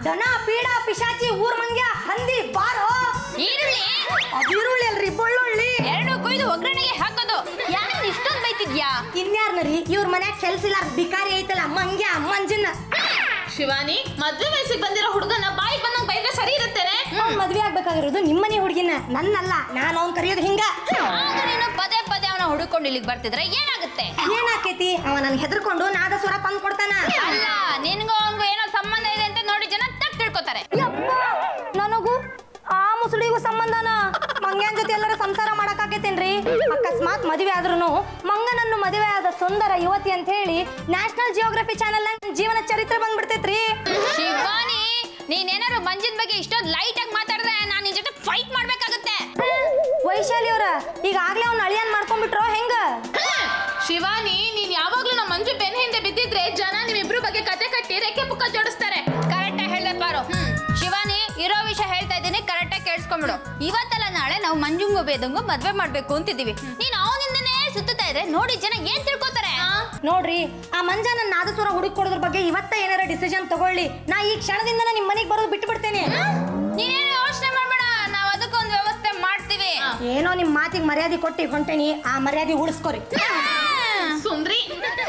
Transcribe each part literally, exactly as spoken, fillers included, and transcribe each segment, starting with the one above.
ದನ ಪೀಡ ಪಿಶಾಚಿ ಊರ್ ಮಂಗ್ಯ ಹಂದಿ ಬಾರೋ. ಈರುಳ್ಳಿ ಈರುಳ್ಳಿ ಅಲ್ರಿ ಬೆಳ್ಳುಳ್ಳಿ ಎರಡು ಕೊಯ್ದು ಒಗ್ಗರಣೆಗೆ ಹಾಕೋದು. ಯಾರು ಇಷ್ಟೊಂದು ಬೈತಿದ್ಯಾ? ಇನ್ಯಾರ್ನರಿ ಇವ್ರ ಮನ್ಯಾಗ ಕೆಲ್ಸ ಇಲ್ಲ ಬಿಕಾರಿ ಐತಲ್ಲ ಮಂಗ್ಯ ಮಂಜನ್ನ. ಶಿವಾನಿ, ಮದ್ವೆ ವಯಸ್ಸಿಗೆ ಬಂದಿರೋ ಹುಡುಗನ ಬಾಯಿ ಬಂದಂಗ್ ಬೈದ್ರೆ ಸರಿ ಇರುತ್ತೇನೆ. ಅವ್ನ್ ಮದ್ವೆ ಆಗ್ಬೇಕಾಗಿರೋದು ನಿಮ್ಮನೆ ಹುಡುಗಿನ, ನನ್ನಲ್ಲ. ನಾನು ಅವ್ನ್ ಕರೆಯೋದು ಹಿಂಗ. ನೀನು ಪದೇ ಪದೇ ಅವನ ಹುಡುಕೊಂಡು ಇಲ್ಲಿಗೆ ಬರ್ತಿದ್ರೆ ಏನಾಗುತ್ತೆ? ಏನಾಕೈತಿ? ಅವ ನನ್ ಹೆದರ್ಕೊಂಡು ನಾದಸ್ವರ ತಂದ್ ಕೊಡ್ತಾನ. ಅಲ್ಲ, ನಿನ್ಗೂ ಅವನ್ಗೂ ಏನೋ ಸಂಬಂಧ ಇದೆ ಅಂತ ನೋಡಿ ಜನ ತಪ್ಪು ತಿಳ್ಕೊತಾರೆ. ನನಗೂ ಆ ಮುಸುಳಿಗೂ ಸಂಬಂಧನ? ಮಂಗ್ಯನ್ ಜೊತೆ ಎಲ್ಲರೂ ಸಂಸಾರ ಮಾಡಕ್ ಆಕೈತೇನ್ರಿ? ಅಕಸ್ಮಾತ್ ಮದುವೆ ಆದ್ರೂ ಮಂಗನನ್ನು ಮದುವೆ ಆದ ಸುಂದರ ಯುವತಿ ಅಂತ ಹೇಳಿ ನ್ಯಾಷನಲ್ ಜಿಯೋಗ್ರಫಿ ಚಾನೆಲ್ ಜೀವನ ಚರಿತ್ರೆ ಬಂದ್ಬಿಡ್ತೈತ್ರಿ. ಶಿವಾನಿ, ನೀನೇನಾದ್ರು ಮಂಜಿನ ಬಗ್ಗೆ ಇಷ್ಟೊಂದು ಲೈಟ್ ಆಗಿ ಮಾತಾಡಿದ್ರೆ ನಾನು ನಿನ್ ಜೊತೆ ಫೈಟ್ ಮಾಡ್ಬೇಕಾಗುತ್ತೆ. ವೈಶಾಲಿ ಅವ್ರ ಈಗಾಗ್ಲೇ ಅವ್ನ ಅಳಿಯನ್ ಮಾಡ್ಕೊಂಡ್ಬಿಟ್ರೋ ಹೆಂಗ? ಶಿವಾನಿ, ನೀನ್ ಯಾವಾಗ್ಲೂ ನಮ್ಮ ಮಂಜು ಬೆನ್ ಹಿಂದೆ ಬಿದ್ದಿದ್ರೆ ಜನ ನಿಮ್ಮಿಬ್ರು ಬಗ್ಗೆ ಕತೆ ಕಟ್ಟಿ ರೆಕ್ಕೆ ಪುಕ್ಕ ಜೋಡಿಸ್ತಾರೆ. ಕರೆಕ್ಟ್ ಆಗಿ ಹೇಳ್ದೆ ಪಾರು. ಶಿವಾನಿ, ಇರೋ ವಿಷಯ ಹೇಳ್ತಾ ಇದ್ದೀನಿ, ಕರೆಕ್ಟ್ ಆಗಿ ಕೇಳಿಸ್ಕೊಂಡ್ಬಿಡು. ಇವತ್ತಲ್ಲ ನಾಳೆ ನಾವು ಮಂಜುಂಗು ಬೇದಂಗು ಮದ್ವೆ ಮಾಡ್ಬೇಕು ಅಂತಿದೀವಿ. ನೀನ್ ಅವನಿಂದನೇ ಸುತ್ತಾ ಇದ್ರೆ ನೋಡಿ ಜನ ಏನ್ ತಿಳ್ಕೊತಾರೆ? ನೋಡ್ರಿ, ಆ ಮಂಜ ನನ್ನ ನಾದಸ್ವರ ಹುಡುಕ್ ಕೊಡೋದ್ರ ಬಗ್ಗೆ ಇವತ್ತ ಏನಾರ ಡಿಸಿಷನ್ ತಗೊಳ್ಳಿ. ನಾ ಈ ಕ್ಷಣದಿಂದ ನಿಮ್ ಮನೆಗೆ ಬರೋದು ಬಿಟ್ಟು ಬಿಡ್ತೇನೆ. ನೀನೇನು ಯೋಚನೆ ಮಾಡ್ಬೇಡ, ನಾವ್ ಅದಕ್ಕೊಂದು ವ್ಯವಸ್ಥೆ ಮಾಡ್ತೀವಿ. ಏನೋ ನಿಮ್ ಮಾತಿಗೆ ಮರ್ಯಾದೆ ಕೊಟ್ಟಿ ಹೊಂಟೇನಿ, ಆ ಮರ್ಯಾದೆ ಉಳಿಸ್ಕೊರಿ. ಸುಂದ್ರಿ,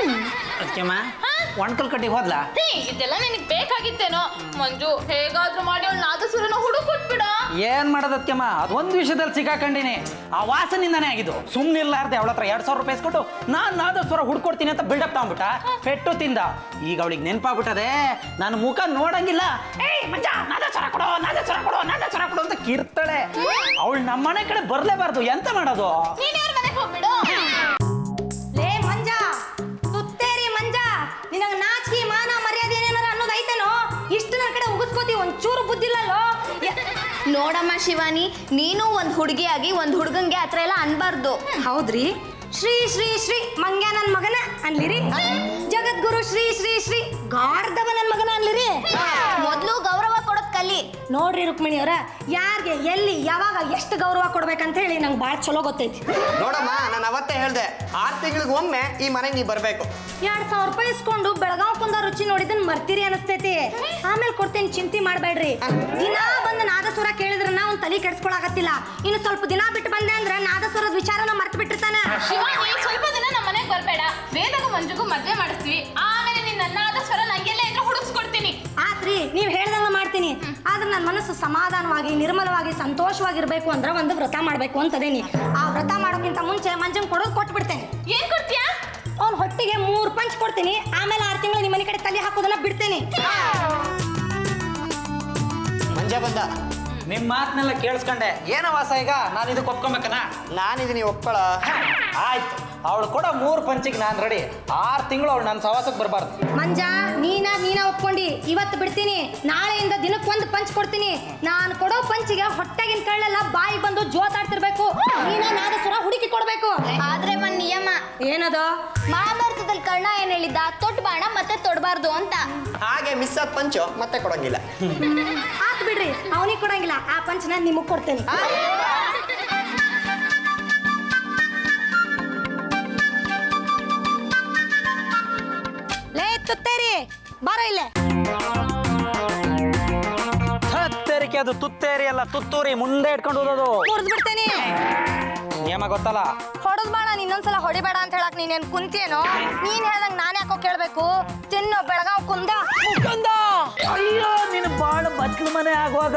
ಒಣ್ಕಲ್ ಕಟ್ಟಿ ಹೋದ್ಲಾ? ಇದೆಲ್ಲ ನಿನಗ್ ಬೇಕಾಗಿತ್ತೇನೋ? ಮಂಜು, ಹೇಗಾದ್ರೂ ಮಾಡಿ ಅವ್ಳು ನಾದಸ್ವರನ ಹುಡುಕ್ ಕೊಟ್ಬಿಡ. ಏನ್ ಮಾಡೋದಕ್ಕೆಮ್ಮ, ಅದೊಂದು ವಿಷಯದಲ್ಲಿ ಸಿಕ್ಕಾಕೊಂಡಿನಿ. ಆ ವಾಸನಿಂದಾನೇ ಆಗಿದ್ದು. ಸುಮ್ನಿರ್ಲಾರ್ದೆ ಅವಳ ಹತ್ರ ಎರಡ್ ಸಾವಿರ ರೂಪಾಯಿ ಇಸ್ಕೊಟ್ಟು ನಾನ್ ನಾದಸ್ವರ ಹುಡ್ಕೊಡ್ತೀನಿ ಅಂತ ಬಿಲ್ಡಪ್ ತಗೊಂಡ್ಬಿಟ್ಟ. ಪೆಟ್ಟು ತಿಂದ. ಈಗ ಅವಳಿಗೆ ನೆನಪಾಗ್ಬಿಟ್ಟದೆ, ನಾನು ಮುಖ ನೋಡಂಗಿಲ್ಲ. ಏಯ್ ಮಂಜ, ನಾದಸ್ವರ ಕೊಡೋ, ನಾದಸ್ವರ ಕೊಡೋ, ನಾದಸ್ವರ ಕೊಡೋ ಅಂತ ಕಿರ್ತಾಳೆ. ಅವಳು ನಮ್ಮ ಮನೆ ಕಡೆ ಬರ್ಲೇಬಾರ್ದು. ಎಂತ ಮಾಡೋದು? ನೀನ್ ಯಾರ ಮನೆಗೆ ಹೋಗ್ಬಿಡು. ಲೇ ಮಂಜ, ಸುತ್ತೇರಿ ಮಂಜ, ನಿನಗ ನಾಚಿಕೆ ಮಾನ ಮರ್ಯಾದೆ ಏನೇನಾರ ಅನ್ನೋದು ಐತೇನೋ? ಇಷ್ಟು ನನ್ನ ಕಡೆ ಉಗಿಸ್ಕೋತಿ, ಒಂಚೂರು ಬುದ್ಧಿಲ್ಲಲ್ಲೋ? ನೋಡಮ್ಮ ಶಿವಾನಿ, ನೀನು ಒಂದ್ ಹುಡುಗಿಯಾಗಿ ಒಂದ್ ಹುಡುಗಂಗೆ ಆತರ ಎಲ್ಲ ಅನ್ಬಾರ್ದು. ಹೌದ್ರಿ? ಶ್ರೀ ಶ್ರೀ ಶ್ರೀ ಮಂಗ್ಯ ನನ್ ಮಗನ ಅನ್ಲಿರಿ. ಜಗದ್ಗುರು ಶ್ರೀ ಶ್ರೀ ಶ್ರೀ ಗಾರ್ಧವ ನನ್ ಮಗನ ಅನ್ಲಿರಿ. ಮೊದ್ಲು ಗೌರವ ಕೊಡೋದ್ ಕಲಿ. ನೋಡ್ರಿ ರುಕ್ಮಿಣಿ ಅವರ, ಯಾರಿಗೆ ಎಲ್ಲಿ ಯಾವಾಗ ಎಷ್ಟು ಗೌರವ ಕೊಡ್ಬೇಕಂತ ಹೇಳಿ ನಂಗೆ ಭಾಳ ಚಲೋ ಗೊತ್ತೈತಿ. ನೋಡಮ್ಮ, ನಾನು ಅವತ್ತೇ ಹೇಳ್ದೆ, ಆರು ತಿಂಗಳಿಗೆ ಒಮ್ಮೆ ಈ ಮನೆಗೆ ನೀ ಬರ್ಬೇಕು. ಎರಡ್ ಸಾವಿರ ರೂಪಾಯಿ ಇಸ್ಕೊಂಡು ಬೆಳಗಾವ್ ಕುಂದ ರುಚಿ ನೋಡಿದನ್ ಮರ್ತೀರಿ ಅನಿಸ್ತೈತಿ. ಆಮೇಲೆ ಕೊಡ್ತೇನೆ, ಚಿಂತೆ ಮಾಡ್ಬೇಡ್ರಿ. ದಿನ ಬಂದು ನಾದಸ್ವರ ಕೇಳಿದ್ರ ನಾ ಒಂದ್ ತಲೆ ಕೆಡ್ಸ್ಕೊಳಕತ್ತಿಲ್ಲ. ಇನ್ನು ಸ್ವಲ್ಪ ದಿನ ಬಿಟ್ಟು ಬಂದೆ ಅಂದ್ರೆ ನಾದಸ್ವರದ ವಿಚಾರನ ಮರ್ತು ಬಿಟ್ಟಿರ್ತಾನ. ಶಿವಾನಿ, ಸ್ವಲ್ಪ ದಿನ ನಮ್ಮ ಮನೆಗೆ ಬರ್ಬೇಡ. ವೇದಗೂ ಮಂಜುಗೂ ಮದ್ವೆ ಮಾಡಿಸ್ತೀವಿ, ಆಮೇಲೆ ನಿನ್ನ ನಾದಸ್ವರ ನಂಗೆಲ್ಲ ಇದ್ರು ಹುಡುಕ್ಸ್ಕೊಡ್ತೀನಿ. ಆತ್ರಿ, ನೀವ್ ಹೇಳ್ದಂಗ ಮಾಡ್ತೀನಿ. ಆದ್ರೆ ನನ್ನ ಮನಸ್ಸು ಸಮಾಧಾನವಾಗಿ ನಿರ್ಮಲವಾಗಿ ಸಂತೋಷವಾಗಿರ್ಬೇಕು ಅಂದ್ರೆ ಒಂದು ವ್ರತ ಮಾಡ್ಬೇಕು ಅಂತದೇನಿ. ಆ ವ್ರತ ಮಾಡೋಕ್ಕಿಂತ ಮುಂಚೆ ಮಂಜಂಗ್ ಕೊಡೋದು ಕೊಟ್ಟು ಬಿಡ್ತೇನೆ. ಏನ್ ಕೊಡ್ತೀಯಾ? ಅವ್ನ ಹೊಟ್ಟಿಗೆ ಮೂರ್ ಪಂಚ್ ಕೊಡ್ತೀನಿ. ಆಮೇಲೆ ಆರು ತಿಂಗಳು ನಿಮ್ಮ ಮನೆ ಕಡೆ ತಲೆ ಹಾಕೋದನ್ನ ಬಿಡ್ತೇನೆ. ಮಂಜ ಬಂದ. ನಿಮ್ ಮಾತನ್ನೆಲ್ಲ ಕೇಳಿಸ್ಕೊಂಡೆ. ಏನ ವಾಸ ಈಗ? ನಾನು ಇದಕ್ಕೆ ಒಪ್ಕೊಬೇಕನ? ನಾನಿದೀನಿ, ಒಪ್ಕೊಳ. ಆಯ್ತು, ಅವಳು ಕೂಡ ಮೂರು ಪಂಚಿಗೆ ನಾನು ರೆಡಿ. ಆರು ತಿಂಗಳು ಅವಳು ನನ್ನ ಸವಾಸಕ್ಕೆ ಬರಬಾರ್ದು. ಮಂಜ, ನೀನಾ ನೀನಾ ಒಪ್ಕೊಂಡಿ. ಇವತ್ತು ಬಿಡ್ತೀನಿ, ನಾಳೆಯಿಂದ ದಿನಕ್ಕೆ ಒಂದು ಪಂಚ್ ಕೊಡ್ತೀನಿ. ನಾನು ಕೊಡೋ ಪಂಚಿಗೆ ಹೊಟ್ಟೆಗಿನ ಕಳ್ಳೆಲ್ಲ ಬಾಯಿ ಬಂದು ಜೋತಾಡ್ತಿರ್ಬೇಕು. ನೀನಾ ನಾದಸ್ವರ ಹುಡುಕಿ ಕೊಡ್ಬೇಕು. ಆದ್ರೆ ಒಂದ್ ನಿಯಮ. ಏನದು? ಮಹಾಭಾರತದಲ್ಲಿ ಕರ್ಣ ಏನ್ ಹೇಳಿದ್ದ? ತೊಟ್ ಬಾಣ ಮತ್ತೆ ತೊಡಬಾರ್ದು ಅಂತ. ಹಾಗೆ ಮಿಸ್ ಆದ ಪಂಚು ಮತ್ತೆ ಕೊಡಂಗಿಲ್ಲ. ಆತ್ ಬಿಡ್ರಿ, ಅವನಿಗೆ ಕೊಡಂಗಿಲ್ಲ. ಆ ಪಂಚ್ ನಾನು ನಿಮಗ್ ಕೊಡ್ತೇನೆ. ಲೇ ತುತ್ತೇರಿ, ಬಾರೋ ಇಲ್ಲೇ. ಹತ್ತೇರಿಕೆ ಅದು ತುತ್ತೇರಿ ಅಲ್ಲ, ತುತ್ತೂರಿ. ಮುಂದೆ ಇಟ್ಕೊಂಡು ಹೋಗೋದು. ಮುರಿದು ಬಿಡ್ತೇನೆ. ನಿಯಮ ಗೊತ್ತಲ್ಲ. ಹೊಡೆದ್ ಬಾಳ, ಇನ್ನೊಂದ್ಸಲ ಹೊಡಿಬೇಡ ಅಂತ ಹೇಳಕ್ ನೀನೇನ್ ಕುಂತಿಯೇನೋ? ನೀನ್ ಹೇಳ್ದಂಗ್ ನಾನ್ ಯಾಕೋ ಕೇಳ್ಬೇಕು? ತಿನ್ನು ಬೆಳಗಾವ್ ಕುಂದ ಕುಂದ. ಅಯ್ಯೋ, ನೀನು ಬಾಳ ಬತ್ಲು ಮನೆ ಆಗುವಾಗ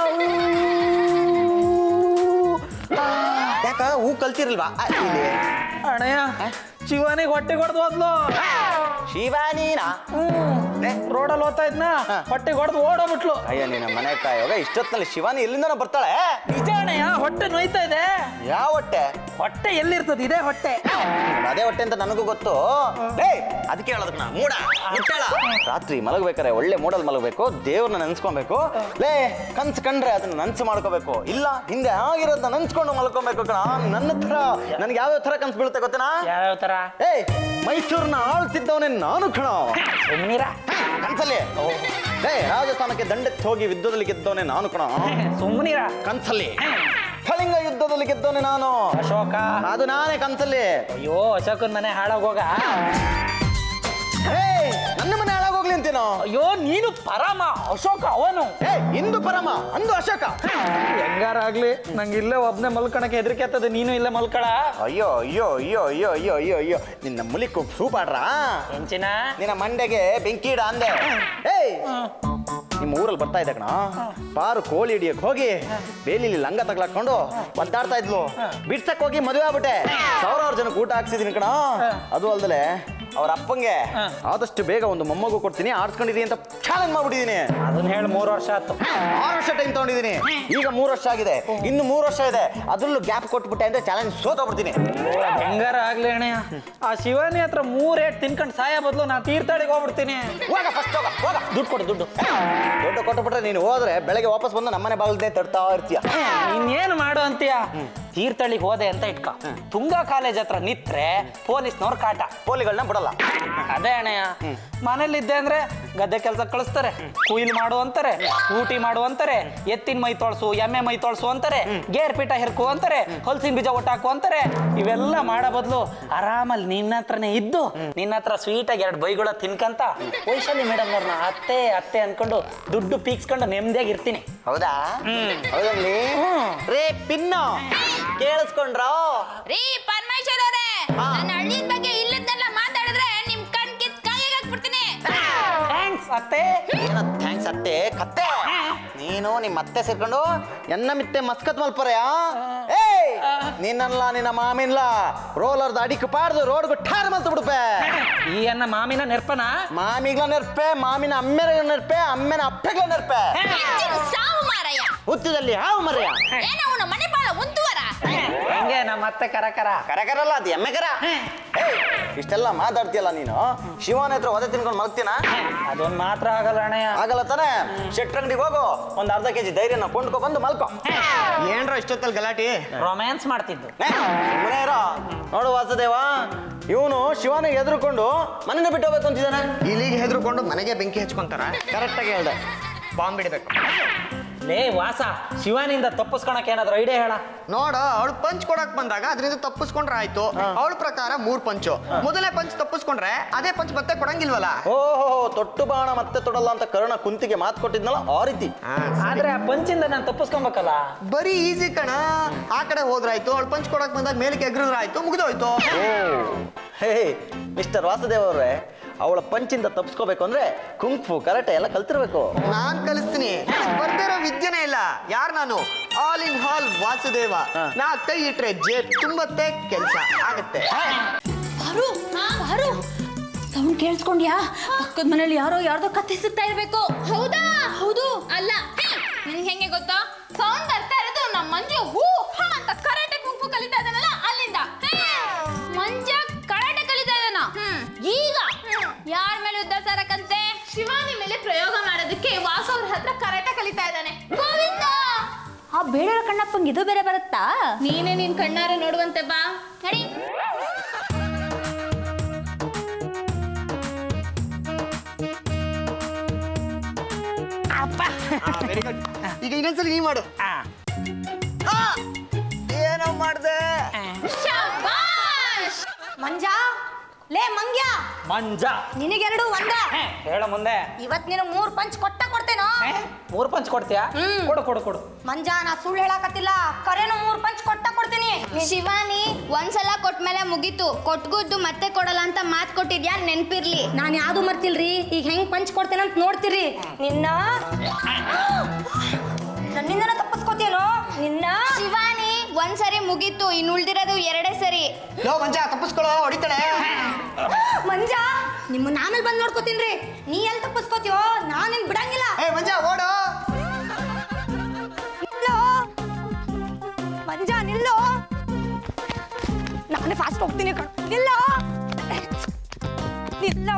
ಯಾಕ ಹೂ ಕಲ್ತಿರಲ್ವಾ? ಅಣ್ಣಯ್ಯ, ಶಿವಾನಿಗೆ ಹೊಟ್ಟೆ ಹೊಡೆದು ಹೋದ್ಲು. ಶಿವಾನಿನಾ? ರೋಡಲ್ಲಿ ಹೋಗ್ತಾ ಇದ್ನ, ಹೊಟ್ಟೆ ಹೊಡೆದು ಓಡೋಗ್ಬಿಟ್ಲು. ಅಯ್ಯ, ನಿನ್ನ ಮನೆ ಕಾಯೋಗ ಇಷ್ಟೊತ್ತಿನಲ್ಲಿ ಶಿವಾನಿ ಎಲ್ಲಿಂದ ಬರ್ತಾಳೆ? ನಿಜ ಅಣ್ಣಯ್ಯ, ಹೊಟ್ಟೆ ನೋಯ್ತಾ ಇದೆ. ಯಾವ ಹೊಟ್ಟೆ? ಹೊಟ್ಟೆ ಎಲ್ಲಿರ್ತದೆ? ಇದೇ ಹೊಟ್ಟೆ. ಅದೇ ಹೊಟ್ಟೆ ಅಂತ ನನಗೂ ಗೊತ್ತು. ಅದಕ್ಕೆ ಹೇಳೋದಕ್ಕೆ ನಾ ಮೂಡ ಮುಟ್ಟಾಳ. ರಾತ್ರಿ ಮಲಗಬೇಕಾರೆ ಒಳ್ಳೆ ಮೂಡಲ್ ಮಲಗಬೇಕು, ದೇವ್ರನ್ನ ನೆನ್ಸ್ಕೊಬೇಕು. ಲೇ, ಕನ್ಸು ಕಂಡ್ರೆ ಅದನ್ನ ನನ್ಸು ಮಾಡ್ಕೋಬೇಕು. ಇಲ್ಲ, ಹಿಂದೆ ಆಗಿರೋದನ್ನ ನನ್ಸ್ಕೊಂಡು ಮಲ್ಕೊಬೇಕು ಕಣ. ನನ್ನ ಹತ್ರ ನನ್ಗೆ ಯಾವ್ಯಾವ ತರ ಕನ್ಸು ಬೀಳುತ್ತೆ ಗೊತ್ತೇನಾ? ಯಾವ್ಯಾವ ತರ? ಏ, ಮೈಸೂರ್ನ ಆಳ್ತಿದ್ದವನೇ ನಾನು ಕಣ. ಸುಮ್ನಿರ. ಕನ್ಸಲ್ಲಿ ಏ, ರಾಜಸ್ಥಾನಕ್ಕೆ ದಂಡೆತ್ತಿ ಹೋಗಿ ಯುದ್ಧದಲ್ಲಿ ಗೆದ್ದವನೇ ನಾನು ಕಣ. ಸುಮ್ನಿರ. ಕನ್ಸಲ್ಲಿ ಕಳಿಂಗ ಯುದ್ಧದಲ್ಲಿ ಗೆದ್ದವನೇ ನಾನು. ಅಶೋಕ. ಅದು ನಾನೇ ಕನ್ಸಲ್ಲಿ. ಅಯ್ಯೋ, ಅಶೋಕನ್ ಮನೆ ಹಾಳಾಗೋಗ. ನನ್ನ ಮನೆ ಹಾಳಾಗೋಗ್ಲಿ ಹೋಗ್ಲಿ ಅಂತೀನೋ. ಅಯ್ಯೋ ನೀನು ಪರಮ, ಅಶೋಕ ಅವನು. ಏ ಇಂದು ಪರಮ ಅಂದು ಅಶೋಕ. ಹೆಂಗಾರಾಗ್ಲಿ ನಂಗೆ ಇಲ್ಲೇ ಒಬ್ನೇ ಮಲ್ಕಣಕ್ಕೆ ಹೆದರಿಕೆ ಆಗ್ತದೆ, ನೀನು ಇಲ್ಲೇ ಮಲ್ಕಳ. ಅಯ್ಯೋ ಅಯ್ಯೋ ಅಯ್ಯೋ ಅಯ್ಯೋ ಅಯ್ಯೋ ಅಯ್ಯೋ ಅಯ್ಯೋ ನಿನ್ನ ಮುಲಿಕು ಸೂಪಾಡ್ರ ಹೆಂಚಿನ ನಿನ್ನ ಮಂಡೆಗೆ ಬೆಂಕಿ ಇಡ ಅಂದೆ. ಏಯ್ ನಿಮ್ಮ ಊರಲ್ಲಿ ಬರ್ತಾ ಇದ್ದ ಕಣ ಪಾರು ಕೋಳಿ ಹಿಡಿಯಕ್ ಹೋಗಿ ಬೇಲಿಲಿ ಲಂಗ ತಗ್ಲಾಕೊಂಡು ಒದ್ದಾಡ್ತಾ ಇದ್ಲು. ಬಿಡ್ಸಕ್ ಹೋಗಿ ಮದುವೆ ಆಗ್ಬಿಟ್ಟೆ. ಸಾವಿರಾರು ಜನಕ್ಕೆ ಊಟ ಹಾಕ್ಸಿದೀನಿ ಕಣ. ಅದು ಅಲ್ದಲೆ ಅವ್ರ ಅಪ್ಪಂಗೆ ಆದಷ್ಟು ಬೇಗ ಒಂದು ಮೊಮ್ಮಗು ಕೊಡ್ತೀನಿ ಆಡ್ಸ್ಕೊಂಡಿದೀನಿ ಅಂತ ಚಾಲೆಂಜ್ ಮಾಡ್ಬಿಟ್ಟಿದೀನಿ. ಅದನ್ನ ಹೇಳಿ ಮೂರು ವರ್ಷ ಆಯ್ತು. ಆರು ವರ್ಷ ಟೈಮ್ ತಗೊಂಡಿದ್ದೀನಿ. ಈಗ ಮೂರು ವರ್ಷ ಆಗಿದೆ, ಇನ್ನು ಮೂರು ವರ್ಷ ಇದೆ. ಅದ್ರಲ್ಲೂ ಗ್ಯಾಪ್ ಕೊಟ್ಬಿಟ್ಟೆ ಅಂದ್ರೆ ಚಾಲೆಂಜ್ ಸೋತೋಗ್ಬಿಡ್ತೀನಿ. ಹೆಂಗಾರ ಆಗ್ಲಿ ಅಣ್ಣಯ್ಯ, ಆ ಶಿವಾನಿ ಹತ್ರ ಮೂರ್ ಏಟ್ ತಿನ್ಕೊಂಡು ಸಾಯ ಬದಲು ನಾ ತೀರ್ಥಳಿಗೆ ಹೋಗ್ಬಿಡ್ತೀನಿ. ಹೋಗ ಫಸ್ಟ್ ಹೋಗ ಹೋಗ. ದುಡ್ಡು ಕೊಡು ದುಡ್ಡು. ದುಡ್ಡು ಕೊಟ್ಟುಬಿಟ್ರೆ ನೀನು ಹೋದ್ರೆ ಬೆಳಗ್ಗೆ ವಾಪಸ್ ಬಂದು ನಮ್ಮನೆ ಬಾಗಿಲ್ದೆ ತಡ್ತಾ ಇರ್ತೀಯ. ಇನ್ನೇನು ಮಾಡು ಅಂತೀಯ? ತೀರ್ಥಳಿಗೆ ಹೋದೆ ಅಂತ ಇಟ್ಕ, ತುಂಗಾ ಕಾಲೇಜ್ ಹತ್ರ ನಿತ್ರೆ ಪೊಲೀಸ್ನವ್ರ ಕಾಟ, ಪೋಲಿಗಳನ್ನ ಬಿಡಲ್ಲ. ಅದೇ ಅಣ್ಣಯ್ಯ, ಮನೇಲಿದ್ದೆ ಅಂದ್ರೆ ಗದ್ದೆ ಕೆಲಸ ಕಳಿಸ್ತಾರೆ, ಕುಯ್ಲು ಮಾಡು ಅಂತಾರೆ, ಊಟಿ ಮಾಡು ಅಂತಾರೆ, ಎತ್ತಿನ ಮೈ ತೊಳಸು, ಎಮ್ಮೆ ಮೈ ತೊಳಸು ಅಂತಾರೆ, ಗೇರ್ ಪೀಠ ಹಿರ್ಕು ಅಂತಾರೆ, ಹೊಲ್ಸಿನ ಬೀಜ ಒಟ್ಟಾಕು ಅಂತಾರೆ. ಇವೆಲ್ಲ ಮಾಡೋ ಬದಲು ಆರಾಮಲ್ಲಿ ನಿನ್ನ ಹತ್ರನೇ ಇದ್ದು ನಿನ್ನ ಹತ್ರ ಸ್ವೀಟಾಗಿ ಎರಡು ಬೈಗಳ ತಿನ್ಕಂತ ವೈಶಾಲಿ ಮೇಡಮ್ ಅವ್ರನ್ನ ಅತ್ತೆ ಅತ್ತೆ ಅನ್ಕೊಂಡು ದುಡ್ಡು ಪೀಕ್ಸ್ಕೊಂಡು ನೆಮ್ಮದಿಯಾಗಿ ಇರ್ತೀನಿ. ಹೌದಾ? ಹೌದಲ್ಲಿ ರೇ ಪಿನ್ನು ಕೇಳಿಸ್ಕೊಂಡ್ರೋ? ರೀ ಪರಮೇಶ್ವರ್ ಅವರೇ, ನನ್ನ ಹಳ್ಳಿನ ಬಗ್ಗೆ ಇಲ್ಲದೆಲ್ಲ ಮಾತಾಡಿದ್ರೆ ನಿಮ್ ಕಣ್ ಕಿತ್ ಕಾಯಿಗೆ ಹಾಕ್ಬಿಡ್ತೀನಿ. ಥ್ಯಾಂಕ್ಸ್ ಅತ್ತೆ. ಏನೋ ಥ್ಯಾಂಕ್ಸ್ ಅತ್ತೆ ಕತ್ತೆ. ನೀನು ನಿಮ್ಮ ಅತ್ತೆ ಸೇರ್ಕೊಂಡು ಎನ್ನ ಮಿತ್ತೆ ಮಸ್ಕತ್ ಮಲ್ಪರೆಯಾ? ಏಯ್ ನಿನ್ನಲ್ಲ ನಿನ್ನ ಮಾಮಿನ್ಲ ರೋಲರ್ದ ಅಡಿಕ್ ಪಾಡ್ದು ರೋಡ್ಗು ಠಾರ್ ಮಲ್ತು ಬಿಡುಪೆ. ಈ ಅನ್ನ ಮಾಮಿನ ನೆರ್ಪನ ಮಾಮಿಗ್ಲ ನೆರ್ಪೆ, ಮಾಮಿನ ಅಮ್ಮೆರ ನೆರ್ಪೆ, ಅಮ್ಮೆನ ಅಪ್ಪೆಗ್ಲ ನೆರ್ಪೆ. ಸಾವು ಮಾರಯ್ಯ, ಹುತ್ತದಲ್ಲಿ ಹಾವು ಮರೆಯ. ಏನೋ ಅವನ ಮನೆ ಬಾಳ ಒಂದುವರ. ಹೆಂಗೆ ನಮ್ಮ ಅತ್ತೆ ಕರ ಕರ ಕರಕರಲ್ಲ ಅದು ಎಮ್ಮೆ ಕರ. ಏಯ್ ಇಷ್ಟೆಲ್ಲ ಮಾತಾಡ್ತೀಯಲ್ಲ ನೀನು, ಶಿವನ ಹತ್ರ ಒದೆ ತಿನ್ಕೊಂಡು ಮಲ್ತೀನ? ಅದೊಂದು ಮಾತ್ರ ಆಗಲ್ಲ ಅಣ್ಣಯ್ಯ. ಆಗಲ್ಲ ತಾನೆ? ಶೆಟ್ರಂಗಡಿಗೆ ಹೋಗು, ಒಂದ್ ಅರ್ಧ ಕೆಜಿ ಧೈರ್ಯನ ಕೊಂಡ್ಕೊ ಬಂದು ಮಲ್ಕೊ. ಏನ್ರ ಇಷ್ಟೊತ್ತಲ್ಲಿ ಗಲಾಟಿ? ರೊಮ್ಯಾನ್ಸ್ ಮಾಡ್ತಿದ್ದು. ಸುಮ್ಮನೆ ಇರೋ. ನೋಡು ವಾಸುದೇವ, ಇವನು ಶಿವನಿಗೆ ಹೆದರ್ಕೊಂಡು ಮನೆನ ಬಿಟ್ಟು ಹೋಗ್ಬೇಕು ಅಂತಿದ್ದಾನೆ. ಇಲ್ಲಿಗೆ ಹೆದರ್ಕೊಂಡು ಮನೆಗೆ ಬೆಂಕಿ ಹಚ್ಕೊಂತಾರ. ಕರೆಕ್ಟ್ ಆಗಿ ಹೇಳ್ದೆ. ಬಾಂಬ್ ಬಿಡಬೇಕು. ಲೇ ವಾಸ, ಶಿವಾನಿಂದ ತಪ್ಪಿಸ್ಕೊಳಕ್ ಏನಾದ್ರು ಐಡಿಯಾ ಹೇಳ. ನೋಡ, ಅವಳು ಪಂಚ್ ಕೊಡಕ್ ಬಂದಾಗ ಅದರಿಂದ ತಪ್ಪಿಸ್ಕೊಂಡ್ರೆ ಆಯ್ತು. ಅವಳ ಪ್ರಕಾರ ಮೂರ್ ಪಂಚು. ಮೊದಲನೇ ಪಂಚ್ ತಪ್ಪಿಸ್ಕೊಂಡ್ರೆ ಅದೇ ಪಂಚ್ ಮತ್ತೆ ಕೊಡಂಗಿಲ್ವಲ್ಲ. ಓಹೋ, ತೊಟ್ಟು ಬಾಣ ಮತ್ತೆ ತೊಡಲ್ಲ ಅಂತ ಕರ್ಣ ಕುಂತಿಗೆ ಮಾತು ಕೊಟ್ಟಿದ್ನಲ್ಲ ಆ ರೀತಿ. ಆದ್ರೆ ಆ ಪಂಚಿಂದ ನಾನು ತಪ್ಪಿಸ್ಕೊಬೇಕಲ್ಲ. ಬರೀ ಈಸಿ ಕಣ. ಆ ಕಡೆ ಹೋದ್ರಾಯ್ತು, ಅವಳು ಪಂಚ್ ಕೊಡಕ್ ಬಂದಾಗ ಮೇಲಕ್ಕೆ ಎಗ್ರದ್ರಾಯ್ತು, ಮುಗಿದೋಯ್ತು. ಹೇ ಮಿಸ್ಟರ್ ವಾಸುದೇವ್ ಅವ್ರೆ, ಅವಳ ಪಂಚಿಂದ ತಪ್ಪಿಸ್ಕೋಬೇಕು ಅಂದ್ರೆ ಕುಂಫು ಕರಾಟೆ ಎಲ್ಲ ಕಲ್ತಿರ್ಬೇಕು. ನಾನ್ ಕಲಿಸ್ತೀನಿ. ಬರ್ದಿರೋ ವಿದ್ಯೆನೇ ಇಲ್ಲ. ಯಾರ್ ನಾನು? All in all Vasudeva. ನಾ ಕೈ ಇಟ್ರೆ ಜೇಬ್ ತುಂಬತ್ತೆ, ಕೆಲ್ಸ ಆಗತ್ತೆ. ಬಾರು ಬಾರು, ಸೌಂಡ್ ಕೇಳಿಸ್ಕೊಂಡ್ಯಾ? ಪಕ್ಕದ ಮನೇಲಿ ಯಾರೋ ಯಾರ್ದೋ ಕತ್ತೆ ಸಿಗ್ತಾ ಇರ್ಬೇಕು. ಹೌದಾ? ಹೌದು. ಅಲ್ಲ, ನಿನ್ಗೆ ಹೆಂಗೆ ಗೊತ್ತಾ? ಸೌಂಡ್ ಬರ್ತಾ ಇರೋದು ನಮ್ಮ ಮಂಜು ಹೂ ಹಾ ಅಂತ ಕರಾಟೆ ಕುಂಫು ಕಲಿತಾ ಇದ್ದಾನಲ್ಲ ಅಲ್ಲಿಂದ. ಮಂಜ ಕರಾಟೆ ಕಲಿತಾ ಇದ್ದಾನ ಈಗ? ಯಾರ ಮೇಲೆ ಯುದ್ಧ ಸಾರಕಂತೆ? ಶಿವಾನಿ ಮೇಲೆ ಪ್ರಯೋಗ ಮಾಡೋದಕ್ಕೆ ವಾಸು ಅವ್ರ ಹತ್ರ ಕರಾಟೆ ಕಲಿತಾ ಇದ್ದಾನೆ. ಗೋವಿಂದ, ಆ ಬೇಡ ಕಣ್ಣಪ್ಪಂಗೆ ಇದು ಬೇರೆ ಬರುತ್ತಾ? ನೀನೇ ನಿನ್ ಕಣ್ಣಾರೆ ನೋಡುವಂತೆ ಬಾ. ನಡಿ. ಈಗ ಇನ್ನೊಂದ್ಸಲ ನೀ ಮಾಡು. ಏನೋ ಮಾಡ್ದೆ? ಶಬಾಷ್! ಮಂಜ, ಲೇ ಮಂಗ್ಯ, ಮಂಜ ನಿನಗೆರಡು ಒಂದ. ಹೇಳ ಮುಂದೆ. ಇವತ್ ನೀನು ಮೂರ್ ಪಂಚ್ ಕೊಟ್ಟ ಕೊಡ್ತೇನೋ. ಮೂರ್ ಪಂಚ್ ಕೊಡ್ತೀಯಾ? ಕೊಡು ಕೊಡು ಕೊಡು. ಮಂಜ, ನಾ ಸುಳ್ಳು ಹೇಳಕತ್ತಿಲ್ಲ, ಕರೆನು ಮೂರ್ ಪಂಚ್ ಕೊಟ್ಟ ಕೊಡ್ತೀನಿ. ಶಿವಾನಿ, ಒಂದ್ಸಲ ಕೊಟ್ಮೇಲೆ ಮುಗೀತು. ಕೊಟ್ಗುದ್ದು ಮತ್ತೆ ಕೊಡಲ್ಲ ಅಂತ ಮಾತ್ ಕೊಟ್ಟಿದ್ಯಾ, ನೆನ್ಪಿರ್ಲಿ. ನಾನು ಯಾವ್ದು ಮರ್ತಿಲ್ರಿ. ಈಗ ಹೆಂಗ್ ಪಂಚ್ ಕೊಡ್ತೇನೆ ಅಂತ ನೋಡ್ತೀರಿ. ನಿನ್ನ ನನ್ನಿಂದನ ತಪ್ಪಿಸ್ಕೋತೇನೋ ನಿನ್ನ. ಶಿವಾನಿ, ಒಂದ್ಸರಿ ಮುಗೀತು, ಇನ್ನು ಉಳ್ದಿರೋದು ಎರಡೇ ಸರಿ. ಲೋ ಮಂಜ, ತಪ್ಪಿಸ್ಕೊಳ್ಳೋ, ಹೊಡಿತಾಳೆ. ಮಂಜ, ನಿಮ್ಮನ್ನ ಆಮೇಲೆ ಬಂದ್ ನೋಡ್ಕೋತೀನ್ರಿ. ನೀ ಎಲ್ಲಿ ತಪ್ಪಿಸ್ಕೋತೀವೋ ನಾನೇನ್ ಬಿಡಂಗಿಲ್ಲ. ಏ ಮಂಜ, ಓಡು. ನಿಲ್ಲೋ ಮಂಜ, ನಿಲ್ಲೋ. ನಾನೇ ಫಾಸ್ಟ್ ಹೋಗ್ತೀನಿ ಕಣ್. ನಿಲ್ಲೋ ನಿಲ್ಲೋ.